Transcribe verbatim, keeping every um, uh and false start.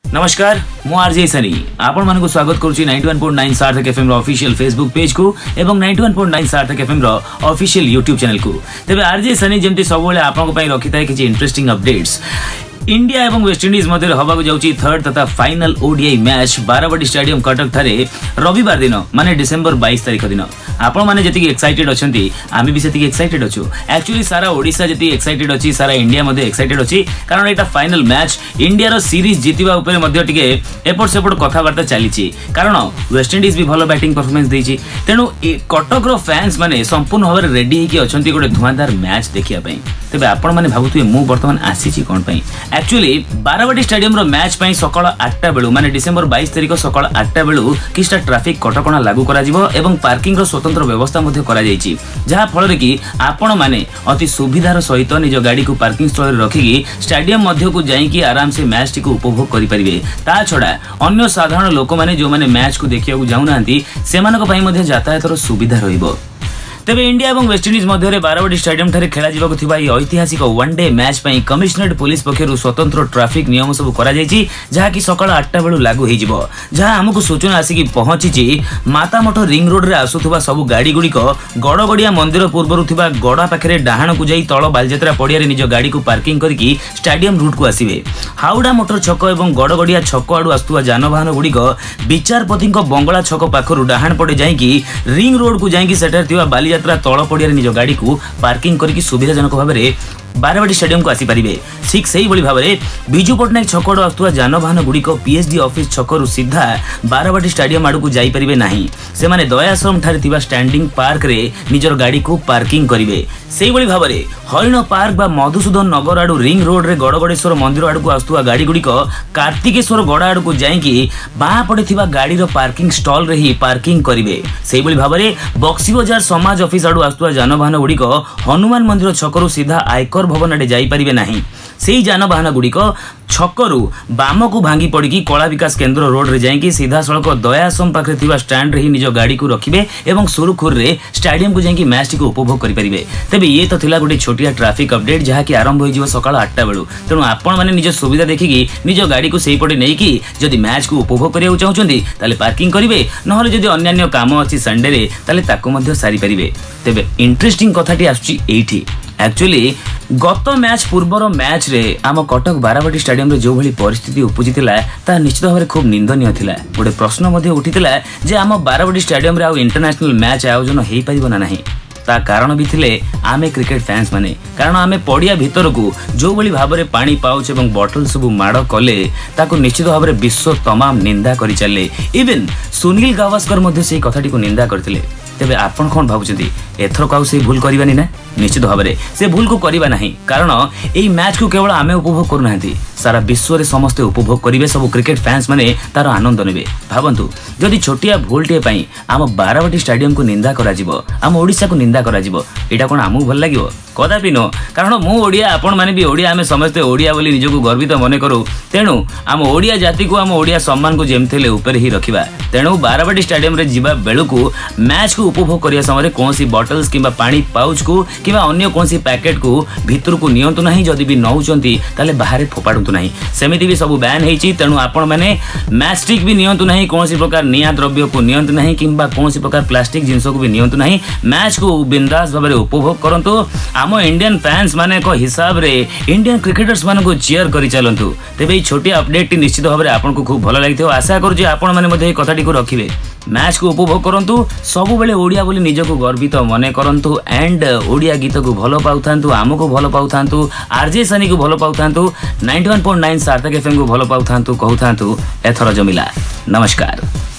नमस्कार मु आरजे सनी आपण मानक स्वागत करुच्ची ninety one point nine Sarthak FM रो ऑफिशियल फेसबुक पेज को एवं ninety one point nine Sarthak FM रो ऑफिशियल यूट्यूब चैनल को। तेबे आरजे सनी जेमती सब बेले आपन पई रखि थाए किछि इंटरेस्टिंग अपडेट्स। इंडिया एवं वेस्टइंडीज मध्य हवाक जाउची थर्ड तथा final ODI match Barabati stadium Cuttack ठारे रविवार दिन माने डिसेंबर बाईस तारिख दिन। आपण माने जति एक्साइटेड अछंती आमी भी सेति एक्साइटेड अछु। एक्चुअली सारा ओडिसा जति एक्साइटेड अछि सारा इंडिया मध्ये एक्साइटेड अछि कारण एटा फाइनल मैच इंडिया रो सीरीज जितिबा ऊपर मध्ये टिके एपट सेपट कथा वार्ता चलीची कारण वेस्टइंडीज भी भलो बैटिंग परफॉर्मेंस देछि। तेनु कटक रो फैंस माने संपूर्ण भाव रेडी हेकि अछंती गोटे धुआंधार मैच देखिया पई। तेबे आपण माने भाबुथुए मु वर्तमान आसीची कोन पई। एक्चुअली बारावाटी स्टेडियम रो मैच पई सकाळ आठटा बेलू माने डिसेंबर बाईस तारिख सकाळ आठटा बेलू किछटा ट्रैफिक कटकणा लागू करा जिवो एवं पार्किंग रो स्वतंत्र व्यवस्था मध्ये करा जायछि जहा फल कि आपण माने अति सुविधार सहित निज गाड़ी को पार्किंग स्थल रे रखिकी स्टेडियम मध्य को जाईकी आराम से मैच टी को उपभोग करि परिबे। ता छडा अन्य साधारण लोक माने जो माने मैच को देखिया को जाउनांती सेमानक पई मध्ये यातायातर सुविधा रहिबो। तेबे इंडिया एवं वेस्टइंडीज मध्य बारावाटी स्टेडियम ठारे खेला जीवाक थिबा ऐतिहासिक वन डे मैच पई कमिशनरेट पुलिस पक्षरु स्वतंत्र ट्रैफिक नियम सब करा जायछि जहा कि सकाळ आठटा बेलू लागू हे जिवो। जहा हमकु सूचना आसी कि पहुंचीछि मातामठ रिंग रोड रे आसुथबा सब गाड़ी गुडी को गड़गड़िया मंदिर पूर्वरु थिबा गड़ा पाखरे डाहाण को जाई तळ बालजात्रा पडिया रे निज गाड़ी को पार्किंग करके स्टेडियम रूट को आसीबे। हाउडा मोटर छक एवं गड़गड़िया छक आडू आस्तुवा जानवाहन गुडी को विचारपति बंगला छक पाखरु डाहाण पडे जाईकी रिंग रोड को जाईकी सेटर थिबा बाली यात्रा तळ पडिया निज गाड़ी को पार्किंग करके सुविधाजनक भाव में बारावाटी स्टेडियम को आसी पारिबे। ठीक सही भली भाव में बिजू पटनायक छकड़ आस्तुवा जानवाहन गुडी को पीएचडी ऑफिस छकरु सीधा बारावाटी स्टेडियम आडू को जाई परिबे नाही। से माने दयाश्रम ठारे थिबा स्टैंडिंग पार्क रे निजर गाड़ी को पार्किंग करिवे। सेही भली भाव में हरिण पार्क बा मधुसूदन नगर आडू रिंग रोड रे गड़गड़ेश्वर मंदिर आडू को आस्तुवा गाड़ी गुडी को कार्तिकेश्वर गड़ा आडू को जाईकी बाहा पड़े थिबा गाड़ी रो पार्किंग स्टॉल रे ही पार्किंग करिवे। सेही भली भाव में बक्सी बाजार समाज ऑफिस आडू आस्तुवा जानवाहन गुडी को हनुमान मंदिर छकरु सीधा आयकर भवन आडे जाई परिबे नाही। सेही जानवाहन गुडी को छकरु बाम को भांगी पड़की कला विकास केंद्र रोड रे जाईकी सीधा सड़क दयाश्रम पाखरे थिबा स्टैंड रे ही निज गाड़ी को रखिबे एवं सुरुखुर रे स्टेडियम को जाईकी मैच को उपभोग करि परिबे। तबे ये तो थिला गोटे छोटिया ट्रैफिक अपडेट जहा कि आरंभ होई जिवो सकाळ आठटा बेलू। तेणु आपण माने निज सुविधा देखिकी निज गाड़ी को सेही पटे नेकी जदि मैच को उपभोग करिया चाहउछंती ताले पार्किंग करिवे नहले जदि अन्य काम अछि संडे रे ताले ताको मध्ये सारी परिबे। तबे इंटरेस्टिंग कथाटी आछी एठी एक्चुअली गत मैच पूर्वर मैच रे आम कटक बारावाटी स्टेडियम रे जो भली परिस्थिति उपजितिला ता निश्चित भाव खूब निंदनीय थिला। गोटे प्रश्न मध्ये उठितिला जे आम बारावाटी स्टेडियम रे आ इंटरनेशनल मैच आयोजन हेई परिबो ना नाही। ता कारण भी थिले आमे क्रिकेट फैंस माने कारण आमे पड़िया भीतर को जो भली भाव में पानी पाउच एवं बॉटल सब माड़ कले ताको निश्चित भाव में विश्व तमाम निंदा करि चले। इवन सुनील गावस्कर मध्ये से कथाटी को निंदा करथिले। तेबे आपण कोन भाबुचंती एथर काउ से भूल करबानी ना? निश्चित भाव में से भूल को करबा नहीं कारण एई मैच को केवल आमे उपभोग करू नाहंती सारा विश्व रे समस्त उपभोग करिवे सब क्रिकेट फैंस माने तार आनंद नेबे। भाबंतु जदि छोटिया भूलटे पई आम बारावाटी स्टेडियम को निंदा करा जिवो आम ओडिसा को निंदा करा जिवो एटा कोन आमु भल लागिवो? कदापि नो कारण मु ओडिया आपण माने भी ओडिया आमे समस्त ओडिया बोली निजको गर्वित मने करू। तेणु आम ओडिया जाति को आम ओडिया सम्मान को जेमथेले ऊपर ही रखिबा। तेणु बारावाटी स्टेडियम रे जिबा बेलू को मैच को उपभोग करिया समय कोनसी बॉटल्स किंबा पानी पाउच को किंबा अन्य कोनसी पैकेट को भीतर को नियंतु नाही। जदि भी नउचंती ताले बाहर फोपाडंतु नाही सेमिति भी सब बैन हेची। तेणु आपण माने मैच स्टिक भी नियंतु नाही कोनसी प्रकार निया द्रव्य को नियंतु नाही किंबा कोनसी प्रकार प्लास्टिक जिंस को भी नियंतु नाही। मैच को बिंदास भाबरे उपभोग करंतु। आम इंडियन फैंस माने को हिसाब रे इंडियन क्रिकेटर्स माने को चीयर करि चलंतु। तेबे ई छोटी अपडेट निश्चित भाबरे आपन को खूब भलो लागिथो। आशा करू जे आपण माने मध्ये कथाटी को रखिबे मैच को उपभोग करंतु सबु बेले ओडिया बोली निजको गर्वित मने करंतु एंड ओडिया गीत को भलो पाउथांतु आमको भलो पाउथांतु आरजे सनी को भलो पाउथांतु ninety one point nine Sarthak FM को भलो पाउथांतु कहउथांतु एथर जमिला। नमस्कार।